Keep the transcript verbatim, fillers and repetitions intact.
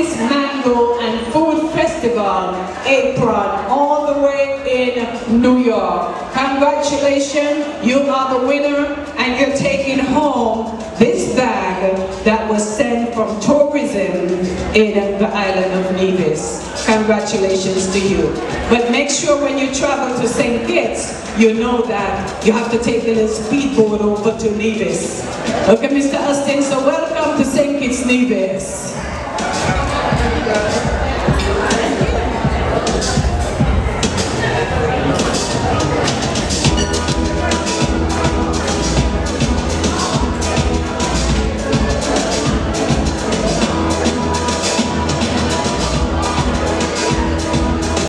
Nevis Mango and Food Festival apron all the way in New York. Congratulations, you are the winner, and you're taking home this bag that was sent from tourism in the island of Nevis. Congratulations to you. But make sure when you travel to Saint Kitts, you know that you have to take a little speedboat over to Nevis. Okay, Mister Alston, so welcome to Saint Kitts, Nevis.